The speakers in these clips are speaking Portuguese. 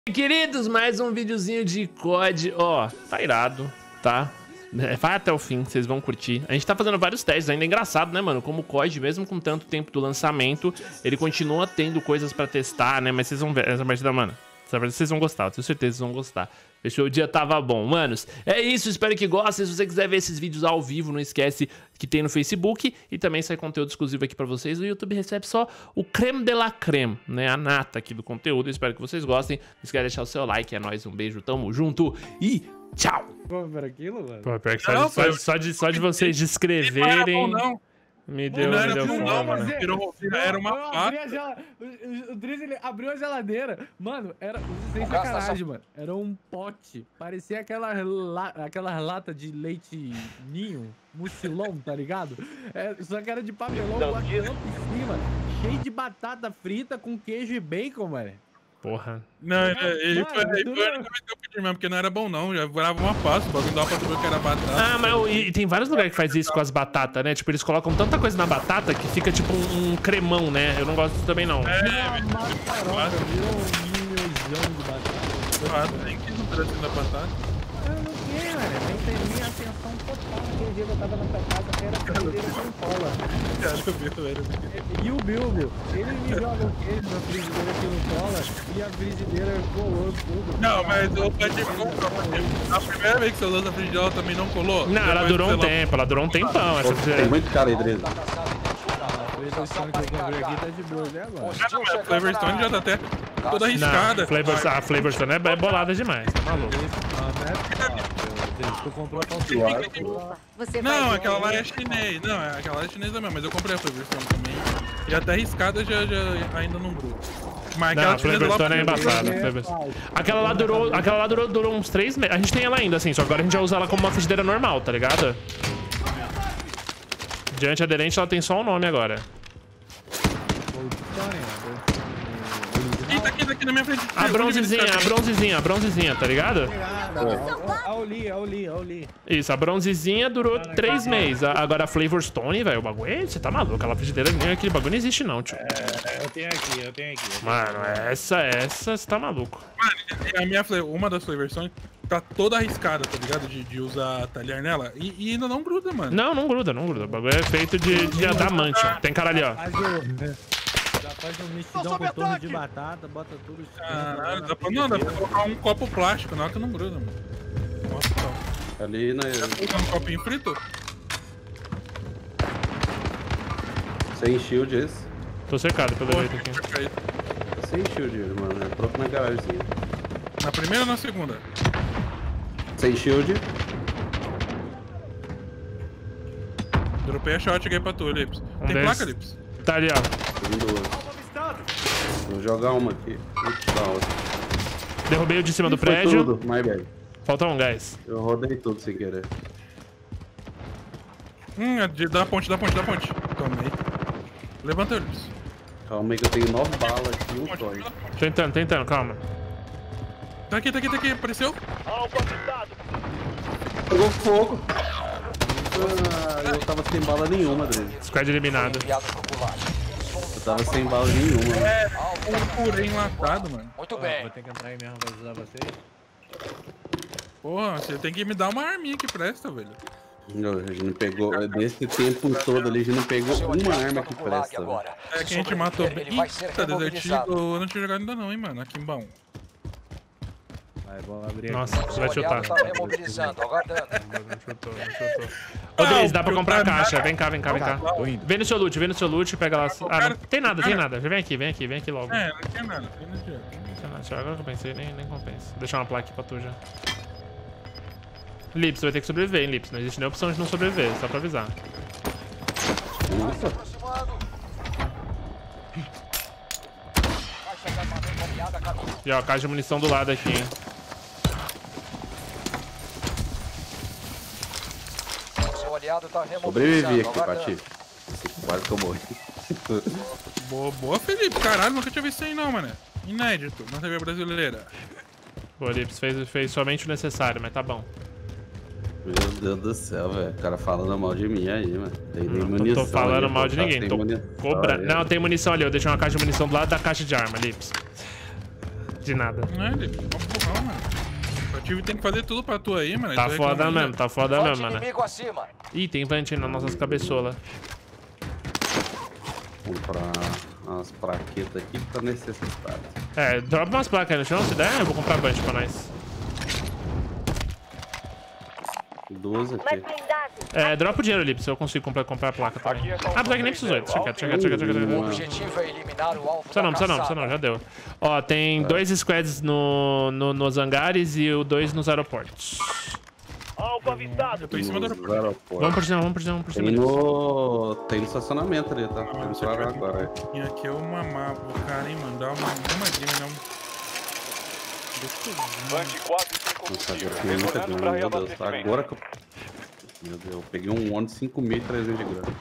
Queridos, mais um videozinho de COD, ó, tá irado, tá? Vai até o fim, vocês vão curtir. A gente tá fazendo vários testes, ainda é engraçado, né, mano? Como o COD, mesmo com tanto tempo do lançamento, ele continua tendo coisas pra testar, né? Mas vocês vão ver, essa partida, mano, essa partida vocês vão gostar, eu tenho certeza que vocês vão gostar. Fechou? O dia tava bom. Manos, é isso, espero que gostem. Se você quiser ver esses vídeos ao vivo, não esquece que tem no Facebook. E também sai conteúdo exclusivo aqui pra vocês. O YouTube recebe só o creme de la creme, né? A nata aqui do conteúdo. Eu espero que vocês gostem. Não esquece de deixar o seu like. É nóis, um beijo, tamo junto e tchau! Pô, por aquilo, mano? Pô, pior que só de vocês descreverem... Me deu fome, né? Era uma faca. O Driz, ele abriu a geladeira. Mano, era... Sem sacanagem, mano. Era um pote. Parecia aquela lata de leite ninho, mucilão, tá ligado? Só que era de papelão com a tampa em cima. Cheio de batata frita com queijo e bacon, mano. Porra. Não, ele foi mesmo, porque não era bom não, já virava uma pasta, o bagulho dava pra saber que era batata. Ah, mas e tem vários lugares que faz isso com as batatas, né? Tipo, eles colocam tanta coisa na batata que fica tipo um cremão, né? Eu não gosto disso também, não. Virou um milhão de batata. Nem quis um pedacinho da batata. Eu não quero, mano. Tem minha atenção total naquele dia que eu tava na tua casa, que era frigideira sem cola. E o Bilbo, ele me joga o queijo na frigideira que não cola e a frigideira colou tudo. Não, mas o Pet a primeira vez que você usou essa frigideira ela também não colou? Não, ela durou um tempo, ela durou um tempão. Essa Tem muito cara aí, Dreza. A Flavorstone que eu comprei aqui tá de boa, né, agora? A Flavorstone já tá até toda arriscada. Não, a Flavorstone é bolada demais, tá maluco. Tu comprou a Não, aquela lá é chinês. Não, aquela lá é chinesa mesmo, mas eu comprei a Flavorstone também. E até arriscada já ainda não gruda. Mas não, a Flavorstone é embaçada. Aquela lá durou uns 3 meses. A gente tem ela ainda, assim, só que agora a gente já usa ela como uma frigideira normal, tá ligado? De antiaderente ela tem só um nome agora. Tá aqui na minha frente. A bronzezinha, tá ligado? A Oli. Isso, a bronzezinha durou 3 meses. Agora a Flavorstone, velho, o bagulho, você tá maluco? Aquela frigideira, aquele bagulho não existe não, tio. Eu tenho aqui. Mano, essa, você tá maluco. Mano, uma das Flavorstone tá toda arriscada, tá ligado? De usar talher nela. E ainda não gruda, mano. Não gruda. O bagulho é feito de adamante, ó. Tem cara ali, ó. Já faz um mexidão com torno de batata, bota tudo. Caralho, dá pra colocar um copo plástico, não é que não gruda, mano. Nossa, ali na... já pegou um copinho frito? Sem shield esse. Tô cercado pelo jeito aqui. Perfeito. Sem shield, mano. É próprio na garagemzinha. Na primeira ou na segunda? Sem shield. Dropei a shot aqui pra tu, Lips. Tem placa, Lips? Tá ali, ó. Tem duas. Vou jogar uma aqui. Derrubei o de cima do prédio. Tudo, my bad. Falta um, guys. Eu rodei tudo sem querer. Da ponte. Tomei. Levanta eles. Calma aí que eu tenho 9 balas aqui e um toy. Tentando, calma. Tá aqui. Apareceu? Pegou fogo. Eu tava sem bala nenhuma, Dreza. Squad eliminado. Eu tava sem bala nenhuma. Um purê enlatado, mano. Muito bem. Vou ter que entrar aí mesmo pra ajudar vocês. Porra, você tem que me dar uma arminha que presta, velho. Não, a gente não pegou, nesse tempo todo ali, a gente não pegou uma arma que presta. É que a gente matou bem. Eita, Desertivo, eu não tinha jogado ainda não, hein, mano. Aqui em bom. Vou abrir Nossa, aqui. você vai chutar. Tá remobilizando, aguardando. Não chutou. Ô, Driz, dá pra comprar a caixa. Vem cá. Vem no seu loot, pega lá. Ah, não tem nada. Vem aqui logo. Não tinha nada. Agora que eu pensei, nem compensa. Vou deixar uma placa aqui pra tu já. Lips, você vai ter que sobreviver, hein, Lips. Não existe nem opção de não sobreviver, só pra avisar. E ó, caixa de munição do lado aqui, hein. Sobrevivi aqui, Pati. Quase que eu morri. Boa, Felipe. Caralho, nunca tinha visto isso aí não, mano. Inédito na TV brasileira. Pô, Lips fez somente o necessário, mas tá bom. Meu Deus do céu, velho. O cara falando mal de mim aí, mano. Tem nem munição. Tô falando aí, mal de ninguém. Tô cobrando. Não, tem munição ali. Eu deixei uma caixa de munição do lado da caixa de arma, Lips. De nada. Não é, ele porrão, mano. O time tem que fazer tudo pra tu aí, mano. Tá foda mesmo, tá foda mesmo, mano. Inimigo acima. Ih, tem vante nas nossas cabeçolas. Comprar umas plaquetas aqui pra necessidade. É, dropa umas placas aí no chão, se der, eu vou comprar vante pra nós. 12 aqui. É, dropa o dinheiro ali, se eu consigo comprar a placa também. Ah, apesar que nem precisou, deixa quieto. O objetivo é eliminar o alvo Precisa não, já deu. Ó, tem 2 squads nos hangares e 2 nos aeroportos. Eu tô em cima do aeroporto. Vamos por cima Tem deles. tem no estacionamento ali, tá? Tem no agora. E aqui eu mamar o cara, hein, mano. Dá uma mamadinha, não. Nossa, agora eu muita grana, meu Deus. Tá? Agora que eu... Meu Deus, eu peguei um ON de 5.300 de grana.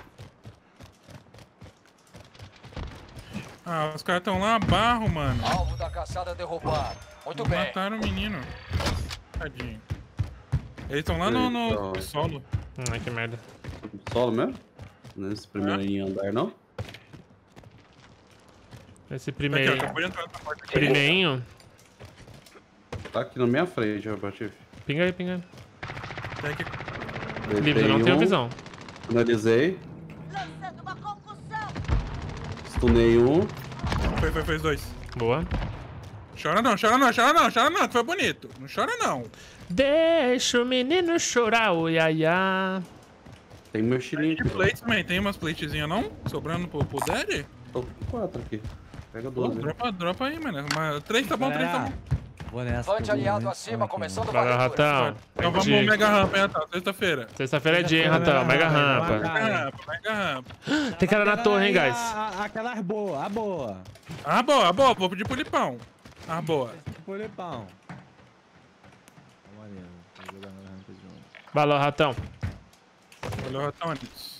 Ah, os caras tão lá, barro, mano. Alvo da caçada derrubado. Muito bem. Mataram o menino. Tadinho. Eles estão lá no solo. Ai, que merda. Solo mesmo? Nesse primeiro andar, não? Esse Aqui, ó, primeiro... acabou de entrar na porta aqui. Primeirinho... Tá aqui na minha frente, Roberto. Pinga aí. Tem aqui. Livre, eu não tenho visão. Finalizei. Lançando uma concussão. Stunei um. Foi os dois. Boa. Chora não, que foi bonito. Não chora não. Deixa o menino chorar, o iaiá. Tem meu chilinho De aqui. plates também, tem umas platezinhas não? Sobrando pro Daddy? Tô com 4 aqui. Pega 12. Dropa aí, mano. 3 tá bom, 3 tá bom. Vou nessa. Vante aliado acima, começando a Valeu, varredura. Ratão. Então vamos no Mega Rampa, hein, Ratão? Sexta-feira. Sexta-feira é dia, hein, Ratão? Mega rampa. Mega Rampa. Tem cara na torre, hein, guys? Aquela boa, a boa. Ah, boa. Vou pedir pro Lipão. Ah, boa. Polipão. Valeu, Ratão. Valeu, Ratão.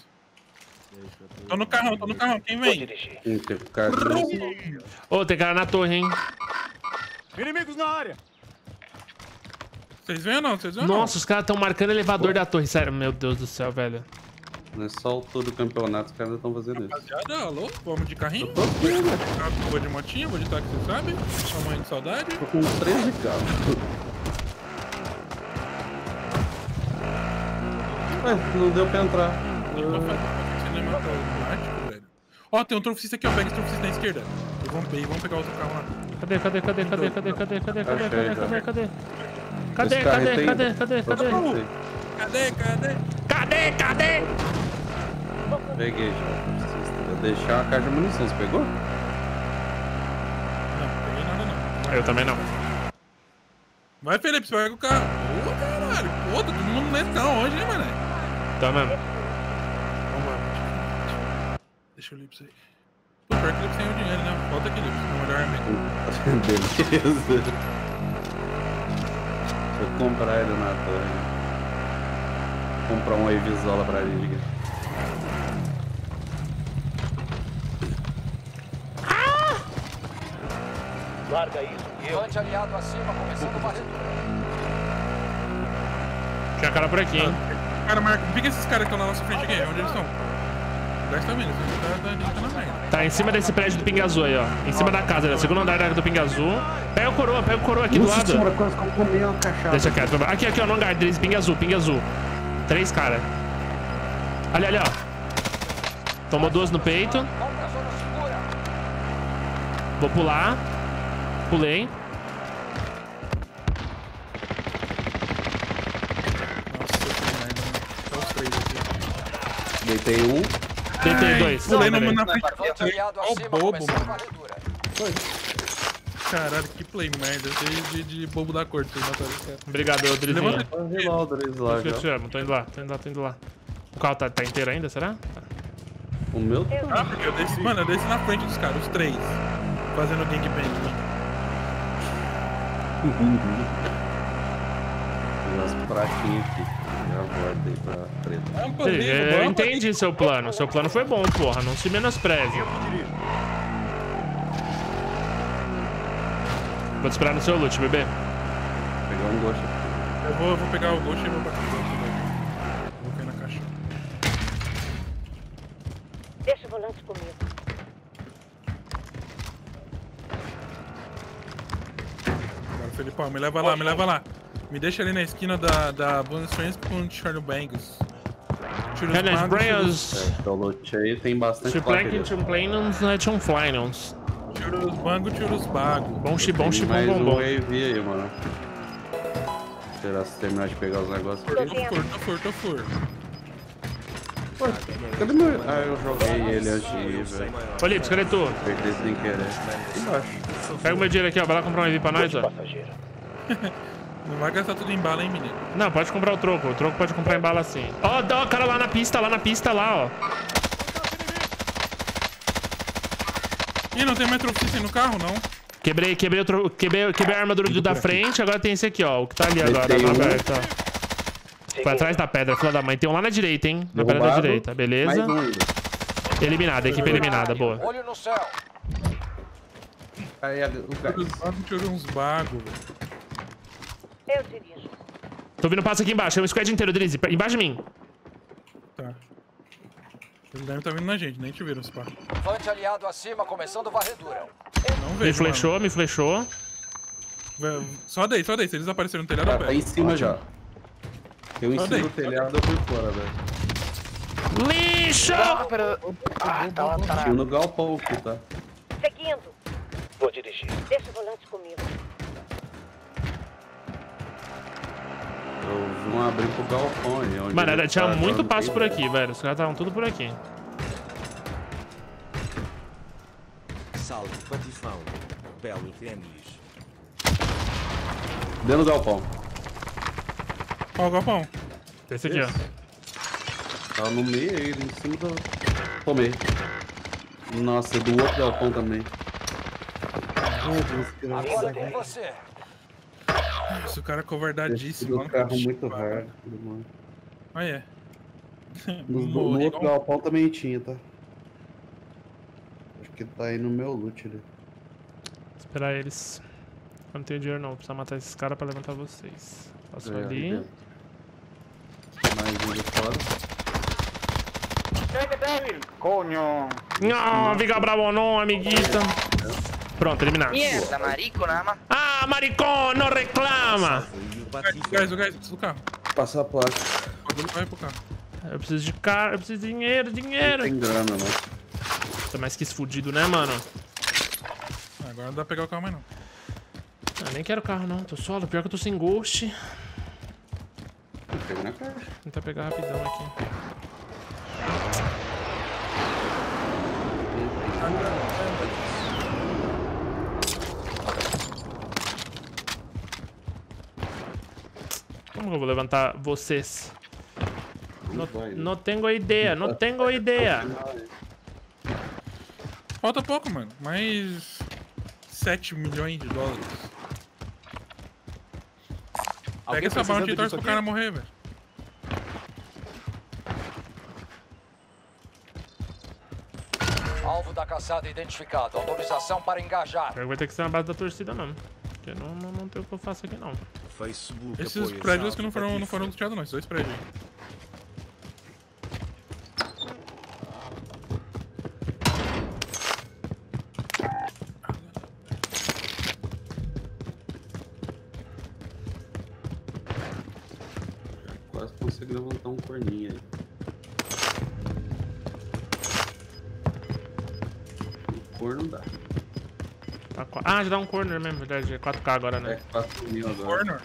Tô no carrão. Quem vem? Tem cara Ô, tem cara na torre, hein? Inimigos na área. Vocês vêm ou não? Nossa, os caras estão marcando o elevador da torre. Sério, meu Deus do céu, velho. Nessa altura do campeonato, os caras estão fazendo isso. Rapaziada, alô? Vamos de carrinho? Tô vendo, né? Vou de motinha, vou de táxi, você sabe? Tamanho de saudade. Tô com 13 carros. Ué, não deu pra entrar. Cinema automático, velho. Ó, tem um trofista aqui, ó. Pega esse trofista na esquerda. E vamos pegar outro carro lá. Cadê? Achei já. Cadê? Peguei já. Vou deixar a caixa de munição. Você pegou? Não peguei nada não. Eu também não. Vai, Felipe, você pega o carro. Ô, caralho. Pô, tá todo mundo lentão hoje, hein, mano? Tá mesmo. Vamos lá. Deixa o Lips aí. Pô, pior que o Lips tem o dinheiro, né? Falta aqui, Lips. Vamos olhar a arma. Beleza. Vou comprar ele na torre. Vou comprar um Evisola pra liga. Larga isso. Vante aliado acima, começando a varredura. Tinha cara por aqui, hein? Cara, marca. Fica esses caras que estão na nossa frente aqui. Onde eles estão? Gás tá vindo. Esse tá na merda. Tá em cima desse prédio do Pinga Azul aí, ó. Em cima da casa, segundo andar do Pinga Azul. Pega o coroa aqui do Nossa lado. senhora, quase que eu comi uma cachaça. Deixa quieto. Aqui, ó, no hangar deles, Pinga Azul. 3 caras. Ali, ó. Tomou 2 no peito. Vamos pra zona segura. Vou pular. Pulei. Nossa, que merda, mano. Só os 3 aqui. Deitei um. Deitei 2. Pulei na frente. Vante aliado Ó o acima, bobo, começando a mano. varredura. Caralho, que play merda. De bobo da corte, vocês mataram esse cara. Obrigado, Drizinho. Levanta Vamos lá, o Dres lá Eu te já. amo, tô indo lá. O carro tá inteiro ainda, será? Tá. O meu tá. Ah, porque eu desci, mano, eu desci na frente dos caras, os 3. Fazendo gangbang. Tem umas pratinhas aqui. Já voltei pra preta. Eu entendi seu plano. Seu plano foi bom, porra. Não se menospreze. Vou te esperar no seu loot, bebê. Pegar um gosto. Eu vou pegar o Ghost e vou pra cá. Vou cair na caixa. Deixa o volante comigo. Felipão, me leva lá, me leva lá. Me deixa ali na esquina da Bonus Friends com o Charlie Bangos. Canas Bangos. Eu lutei, tem bastante Chuplank, Chumplanons, Chumflinons. Tira os bangos, tira os bagos. Bom chibom, mais um bom. wave aí, mano. Esperar você terminar de pegar os negócios aqui. Tô for. Cadê meu... Ah, eu joguei ele antes de ir, velho. Ô, Lips, cadê tu? Perdi sem querer. Embaixo. Pega o meu dinheiro aqui, ó. Vai lá comprar um EV pra nós, ó. Não vai gastar tudo em bala, hein, menino? Não, pode comprar o troco. O troco pode comprar em bala assim. Ó, dá o cara lá na pista, ó. Ih, não tem Metro System no carro, não? Quebrei a armadura do da frente, agora tem esse aqui, ó. O que tá ali agora, Metei tá um. aberto, ó. Foi atrás da pedra, filha da mãe. Tem um lá na direita, hein? Na pedra da Derrubado. direita, beleza? Mais um ainda. Eliminada, equipe eliminada, boa. Olho no céu. Aí o Tira gás. os bagos, tira uns bagos, velho. Eu dirijo. Tô vindo passo aqui embaixo. É um squad inteiro, Drizzy. Embaixo de mim. Tá. Eles devem estar vindo na gente, nem te viram, esse pá. Infante aliado acima, começando varredura. Não Me vejo, flechou, me flechou. mano. Só daí. Se eles apareceram no telhado, Tá, eu tá pego. em cima já. Eu em Só cima daí. do telhado, eu fui fora, velho. Lixo! Tinha no galpão aqui, tá? Seguindo. Vou dirigir. Deixa o volante comigo. Eu vi um abrir pro galpão aí. Onde Mano, ele tinha tá, muito não passo tem por nada. aqui, velho. Os caras estavam tudo por aqui. Salve, patifão. Belo tênis. Dentro do galpão. Ó, o galpão. Esse aqui, ó. Tava no meio aí, em cima do... Tomei. Nossa, do outro galpão também. Agora com você. Esse cara é Esse covardadíssimo. do mano. carro muito raro. mano. Olha. No outro galpão também tinha, tá? Acho que tá aí no meu loot ali. Esperar eles. Eu não tenho dinheiro não. Precisa matar esses caras pra levantar vocês. Passo ali. Mais um de fora. Não, fica bravo não, amiguita. Pronto, eliminado. Mierda, marico, nada más. Ah, maricón, não reclama. E o O patifão. gás, preciso do carro. Passar a placa. Vai pro carro. Eu preciso de cara, eu preciso de dinheiro, dinheiro. Tem grana, não. Tá mais que esse fudido, né, mano? Agora não dá pra pegar o carro mais, não. Ah, nem quero carro, não. Tô solo. Pior que eu tô sem ghost. Pega na caixa. Vou tentar pegar rapidão aqui. Como que eu vou levantar vocês? Não tenho ideia, não tenho ideia. Falta pouco, mano. Mais 7 milhões de dólares. Pega essa bounty e torce pro cara morrer, velho. Alvo da caçada identificado. Autorização para engajar. Vai ter que ser na base da torcida mesmo. Porque não tem o que eu faço aqui, não. Facebook Esses apoia prédios que não Salve, foram patifão. luteados, não. Esses dois prédios aí. Quase consigo levantar um corninho aí. O corno dá. Tá ah, já dá um corner mesmo, verdade. É 4K agora, É né? 4 mil agora. Corner.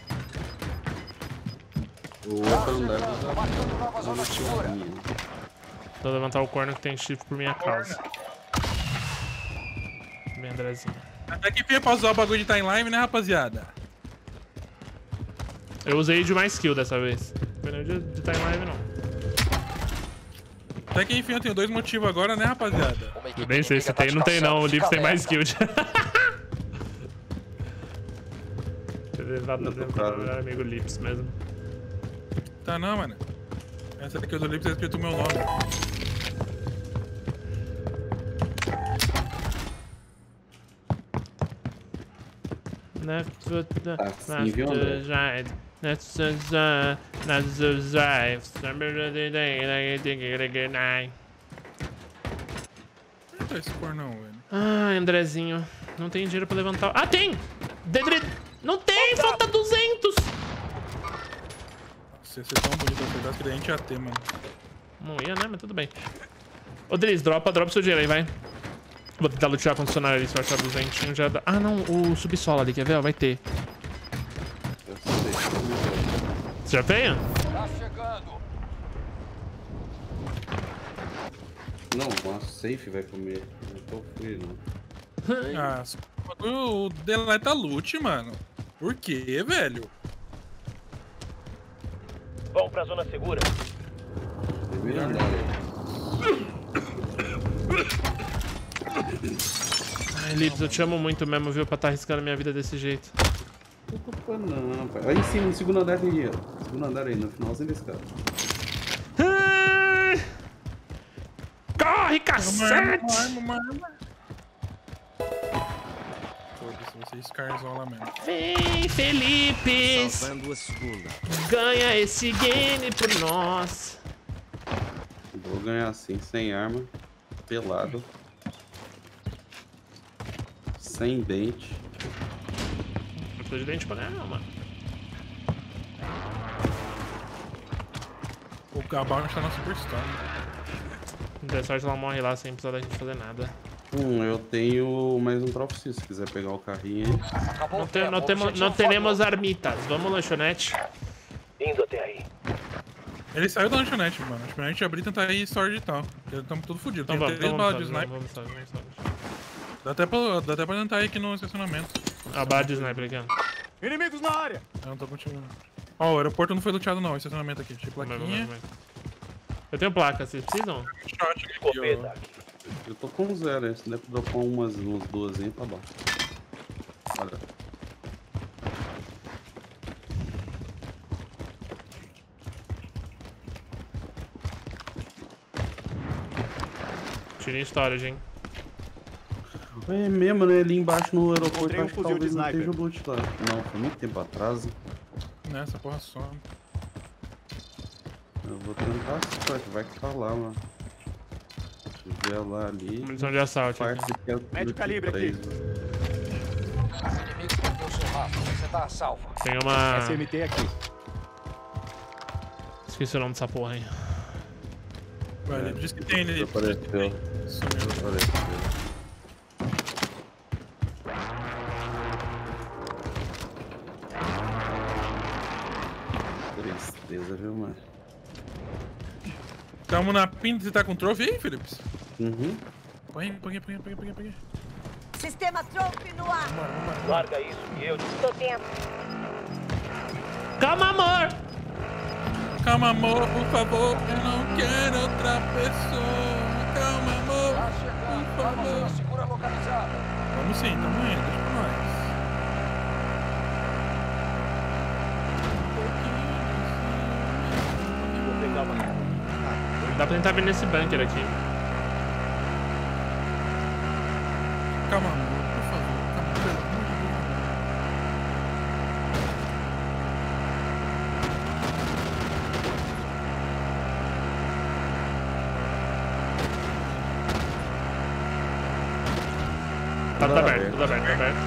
O outro não deve usar. Marcando nova zona segura. Vou levantar o corner que tem shift por minha causa. Bem, Andrezinho. Até que enfim eu posso usar o bagulho de timeline, né, rapaziada? Eu usei de mais skill dessa vez. Não foi nem de time live, não. Até que enfim eu tenho 2 motivos agora, né, rapaziada? Uma equipe Eu nem sei se inimiga tá tem, te não tem não. O caçando. Lips tem Fica mais alerta. skill. Levado Não, tô claro. meu amigo Lips mesmo. Tá não, mano. Essa aqui do Lips é escrito o meu nome. Left foot, Assim, viu, André? right. Left right. Não é esse cor não, velho. Ai, Andrezinho. Não tem dinheiro pra levantar. Ah, tem! Não tem, falta 200. Se você é tão bonito acertar, que daí a gente ia ter, mano. Não ia, né? Mas tudo bem. Ô, Driz, dropa seu dinheiro aí, vai. Vou tentar lutear com o funcionário ali, se eu achar 200 já dá. Ah, não, o subsolo ali, quer ver? Ó, vai ter. Eu sei. Você já veio? Tá chegando. Não, uma safe vai comer. Não tô free, não. Ah, o deleta loot, mano. Por quê, velho? Vão pra zona segura. Deveria andar aí. Ai, Lips, eu te amo muito mesmo, viu? Pra estar arriscando minha vida desse jeito. Não tô culpando não, pai. Aí em cima, no segundo andar aí, ó. Segundo andar aí, no finalzinho desse cara. Corre, cacete! Foda-se, vocês carzola mesmo. Vem, Felipe! Salvando a segunda. Ganha esse game por nós. Vou ganhar assim, sem arma, pelado. Sem dente. Não tô de dente pra ganhar, não, mano. O Gabal está na Superstar. Der sorte, ela morre lá sem precisar da gente fazer nada. Eu tenho mais um troféu se quiser pegar o carrinho aí. Acabou Não, o tempo. não teremos armitas. Vamos, lanchonete. Indo até aí. Ele saiu da lanchonete, mano. Acho que a gente abrir e tentar ir storage e tal. Estamos tudo fodidos. Então Tem vamos, 3 então balas de vamos, sniper. vamos. Dá até pra tentar ir aqui no estacionamento. A bala de sniper aqui, ó. Inimigos na área! Eu não tô contigo. Ó, o aeroporto não foi luteado não, o estacionamento aqui. Tinha plaquinha. Eu tenho placa, vocês precisam? Shot aqui, Escopeta ó. aqui. Eu tô com 0, hein? Se der pra dropar umas duas aí, tá bom. Olha. Tirei storage, hein? É mesmo, né? Ali embaixo no aeroporto, Encontrei um acho que fuzil de talvez não sniper. esteja o loot lá. Não, foi muito tempo atrás. Nessa porra só. Eu vou tentar, só que vai que tá lá, mano. Se tiver lá ali... Munição de assalto aqui. Parte que é o Médio calibre aqui. Os inimigos perdeu seu rastro. Você tá a salvo. Tem uma... SMT aqui. Esqueci o nome dessa porra aí. Ele disse que tem ali. Apareceu. Sumiu. Apareceu. Tristeza, viu, mano? Tamo na pinta, você tá com troféu aí, Felipe? Uhum. Põe. Sistema Trophy no ar. Larga isso e eu Tô dentro. Calma, amor! Calma, amor, por favor, eu não quero outra pessoa. Calma, amor, tá chegando. por Tá na zona favor. segura localizada. Vamos sim, tamo indo, deixa pra nós. Vou pegar uma. Dá pra tentar vir nesse bunker aqui. Calma, amor, por favor. Calma, pelo amor de Deus. Tá tudo aberto, tudo aberto.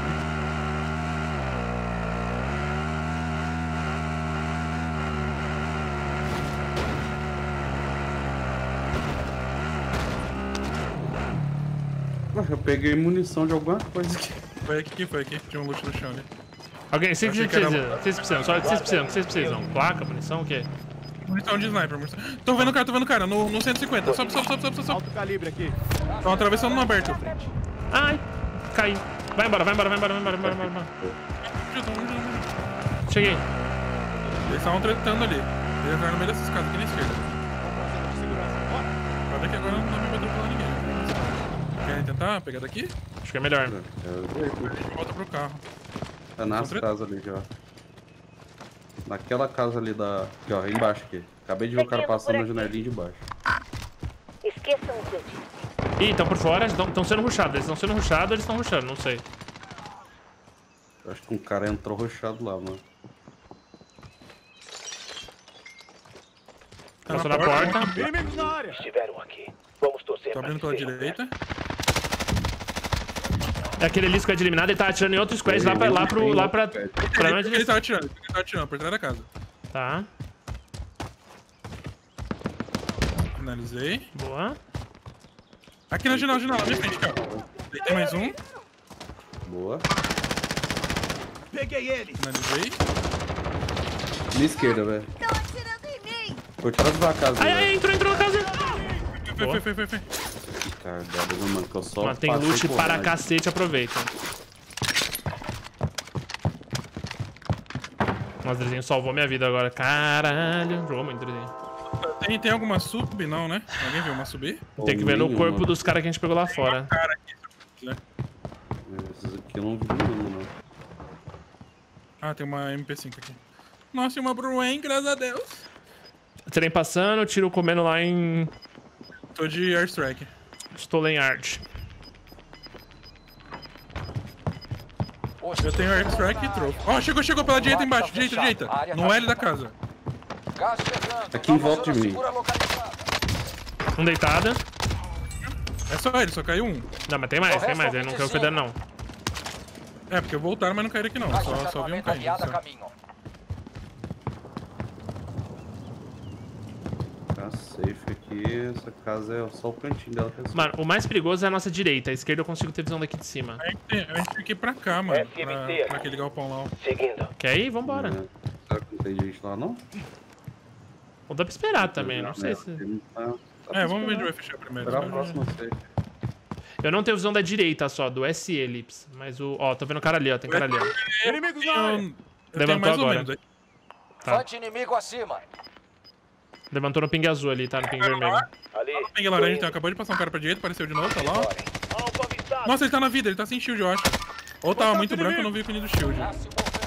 Eu peguei munição de alguma coisa aqui. Foi aqui. Tinha um loot no chão ali. Alguém, vocês Achei que era- precisam, só o que vocês precisam. Placa, munição, o quê? Munição de sniper, munição. Tô vendo o cara, no 150. Sobe. Alto calibre aqui. Tão atravessando no aberto. Ai, caí. Vai embora. Cheguei. Eles estavam tretando ali. Eles entraram no meio dessas casas, aqui na esquerda. Olha que agora não dá pra atropelar ninguém. Querem tentar pegar daqui? Acho que é melhor. A gente volta pro carro. Tá nas casas ali já. Naquela casa ali da... Aqui, ó, embaixo aqui. Acabei de ver o cara passando na janelinha de baixo. Esqueçam o que eu disse. Ih, estão por fora, estão sendo rushados. Eles estão sendo rushados, eles estão rushando, não sei. Eu acho que um cara entrou roxado lá, mano. Tá Passou na porta. Inimigos na área! Estiveram aqui. Vamos torcer Tô pra abrindo que pela sejam direita. Aquele ali, squad eliminado, ele tá atirando em outro squad lá pra onde Ele tava atirando, por trás da casa. Tá, Finalizei. boa. Aqui na janela, na minha frente, cara. Tem mais um. Boa. Finalizei. Minha esquerda, velho. Estão atirando em mim! Por trás da casa. Ai, entrou na casa. Foi. Cagada, mano, que eu só. Mano, tem passei loot por para lá. cacete, aproveita. Nossa, Drizinho salvou minha vida agora. Caralho. Jogou muito, Drizinho. Tem alguma sub? Não, né? Alguém viu uma subir? Tem que ver no Nenhuma. corpo dos caras que a gente pegou lá fora. Cara, aqui, né? Esses aqui eu não vi nenhum, não. Ah, tem uma MP5 aqui. Nossa, e uma Bruen, graças a Deus. Trem passando, tiro comendo lá em Tô de airstrike. Stolen Yard. Eu tenho airstrike e troco. Ó, chegou pela direita embaixo. Direita. No L da casa. Gás chegando. Aqui em volta de mim. Segura localizada. Um deitado. É só ele, só caiu um. Não, mas tem mais. Ele não caiu cuidando, não. É, porque voltaram, mas não caíram aqui não. Caixa de Só vi um armamento caindo. aliada a Só. caminho. Tá safe aqui. Essa casa é só o cantinho dela. Que é Mano, o mais perigoso é a nossa direita. A esquerda eu consigo ter visão daqui de cima. A gente tem que ir pra cá, mano. Pra aquele galpão lá. Ó. Seguindo. Quer ir? Vambora. Será que não tem gente lá, não? Ou dá pra esperar também, não sei se... É, vamos ver onde vai fechar primeiro. Esperar a próxima safe. Eu não tenho visão da direita só, do SE, Lips. Mas o... Ó, tô vendo o cara ali, ó. Tem cara ali, ó. Inimigos na área. Eu Levantou tenho mais agora. ou menos. Tá. Fante inimigo acima. Levantou no ping azul ali, tá? No ping vermelho. Ali. Peguei laranja, então. Acabou de passar um cara pra direita, apareceu de novo, tá lá. Ó. Nossa, ele tá na vida, ele tá sem shield, eu acho. Ou tava muito branco, eu não vi o ícone do shield. Já se movendo.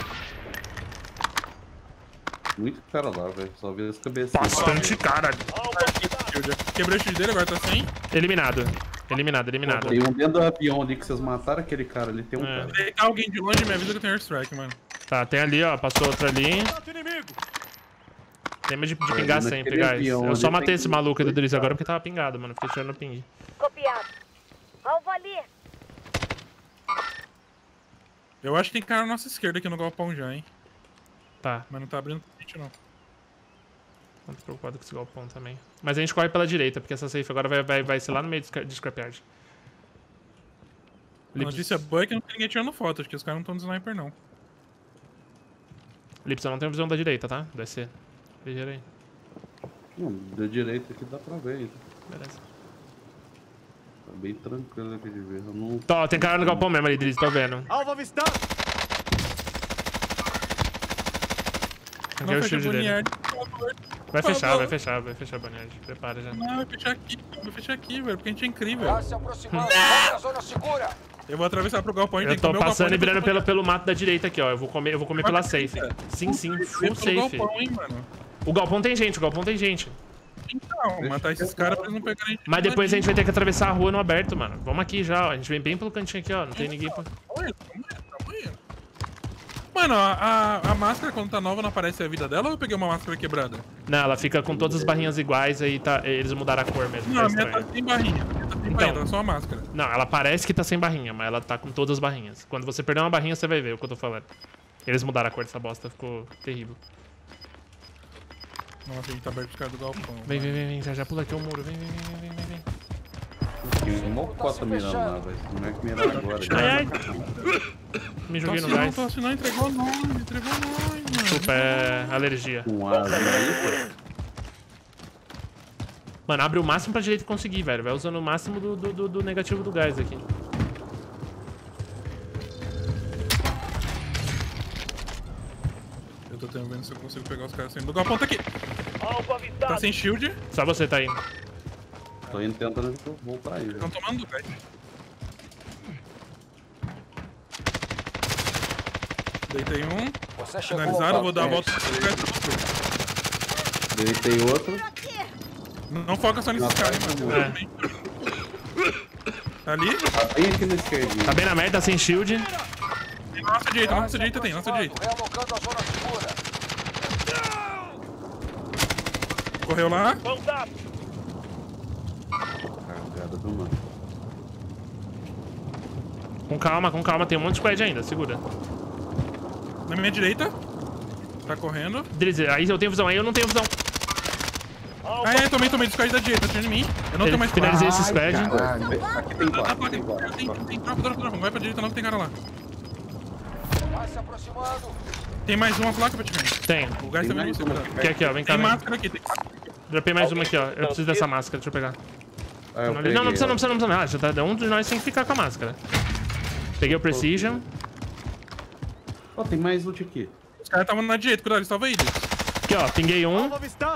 Muito cara lá, velho. Só vi as cabeças. Bastante cara. Quebrei o shield dele, agora tá sem. Eliminado. Eliminado. Tem um dentro do avião ali que vocês mataram aquele cara ali. Tem um cara. Se tá alguém de longe, me avisa que eu tenho airstrike, mano. Tá, tem ali, ó. Passou outro ali. Lembra de pingar naquele sempre, guys. avião Eu ali só matei tem esse maluco aí do Driz agora porque tava pingado, mano. Fiquei tirando o ping. Copiado. Alvo ali. Eu acho que tem cara na nossa esquerda aqui no galpão já, hein. Tá. Mas não tá abrindo frente, não. Não tô preocupado com esse galpão também. Mas a gente corre pela direita, porque essa safe agora vai ser lá no meio de scrapyard. A notícia boa é que não tem ninguém tirando foto. Acho que os caras não estão de sniper, não. Lips, eu não tenho visão da direita, tá? Do SC. Ligeiro aí. Não, da direita aqui dá pra ver. Beleza. Tá bem tranquilo aqui de ver. Eu não... Tá, ó, tem cara no galpão mesmo ali, Driz, tô vendo. Alvo avistado. Aqui é o shield dele. Vai fechar o Bonniard. Prepara já. Não, vai fechar aqui, velho, porque a gente é incrível. Gás se aproximando. Vai zona segura. Eu vou atravessar pro galpão e tem Eu que tô comer o galpão. passando e virando depois pelo mato da direita aqui, ó. Eu vou comer pela safe. Sim, full pelo safe. galpão, hein, mano. O galpão tem gente. Então, matar esses caras pra eles não pegarem a gente. Mas depois a gente vai ter que atravessar a rua no aberto, mano. Vamos aqui já, ó. A gente vem bem pelo cantinho aqui, ó. Não tem ninguém pra... Mano, a máscara quando tá nova não aparece a vida dela ou eu peguei uma máscara quebrada? Não, ela fica com todas as barrinhas iguais, aí tá, eles mudaram a cor mesmo. Não, tá a minha estranho. tá sem barrinha. Tá só a máscara. Não, ela parece que tá sem barrinha, mas ela tá com todas as barrinhas. Quando você perder uma barrinha, você vai ver o que eu tô falando. Eles mudaram a cor dessa bosta, ficou terrível. Nossa, a gente tá aberto os caras do galpão. Vem, já pula aqui o muro, vem. Tem um mocota mirando lá, velho. Como é que mirar agora? Ai. Me joguei no gás. Não, entregou nós, mano. Desculpa, é alergia. Com asa aí, Mano, abre o máximo pra direita conseguir, velho. Vai usando o máximo do negativo do gás aqui. Eu tô vendo se eu consigo pegar os caras saindo do galpão. Tá aqui. Tá sem shield. Só você tá indo. Tô indo tentando voltar aí, velho. Estão tomando, velho. Deitei um. Você chegou. Finalizado, vou dar a volta. Deitei outro. Não foca só nesses caras, hein, mano. Tá ali? Tá bem aqui na esquerdinha. Tá bem na merda, tá sem shield. Nossa direita tem, nossa direita. Realocando a zona segura. Correu lá. Cagada do mano. Com calma. Tem um monte de squad ainda, segura. Na minha direita. Tá correndo. Drizzy, aí eu tenho visão, aí eu não tenho visão. Tomei do squad da direita, atirando em mim. Eu não tenho mais Finalizei esse squad. Aqui tem quatro, tem quatro. Tem tropa. Não vai pra direita não, que tem cara lá. Vai se aproximando. Tem mais uma placa pra te ver. Tem. O gás também você, cuidado. Aqui, ó, vem cá. Tem Vem. máscara aqui, tem quatro. Dropei mais uma aqui, ó. Eu preciso dessa máscara, deixa eu pegar. Ah, eu Não, peguei não precisa, ela. não precisa. Relaxa, tá? Um de nós tem que ficar com a máscara. Peguei o Precision. Ó, tem mais loot aqui. Os caras estavam na direita, cuidado, salva eles. Aqui, ó, pinguei um.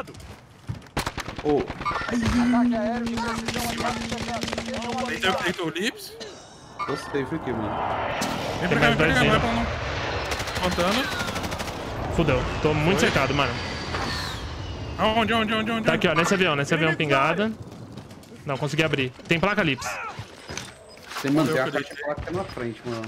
Ô, Ataque aéreo de precisão chegando. Deitou o Lips. tô safe aqui, mano. Vem Tem pra cá, mais dois não é vindo. pra não. Contando. Fudeu. Tô muito secado, mano. Aonde? Tá aqui, ó, nesse avião pingada. Não, consegui abrir. Tem placa Lips. Tem, mano, tem a Eu caixa de placa na frente, mano.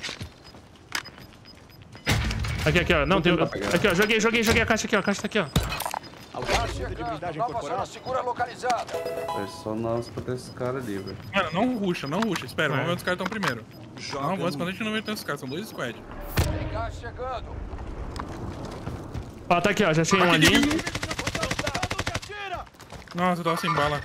Aqui, ó. Não, tem. Não dá pra pegar. Aqui, ó. Joguei a caixa aqui, ó. A caixa tá aqui, ó. Gás chegando. Nova zona segura localizada. É só nós pra ter esse cara ali, velho. Mano, não ruxa. Espera, vamos ver onde os caras estão primeiro. Joga Não avança no- quando a gente não vê tantos caras, são 2 squad. Tem gás chegando. Ó, tá aqui, ó. Já achei um ali. Nossa, eu tava sem bala.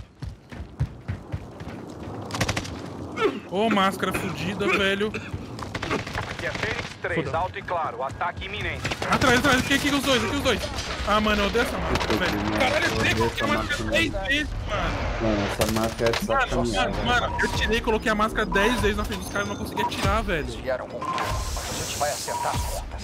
Ô, máscara fudida, velho. Aqui é Fênix 3, alto e claro, ataque iminente. Atrás, aqui os dois. Ah, mano, eu odeio essa máscara, velho. Caralho, eu sei que a máscara 10 vezes, mano. Mano, essa máscara é sacaneada. Mano, eu tirei e coloquei a máscara 10 vezes na frente dos caras e não consegui atirar, velho. Vieram com tudo, mas a gente vai acertar as contas.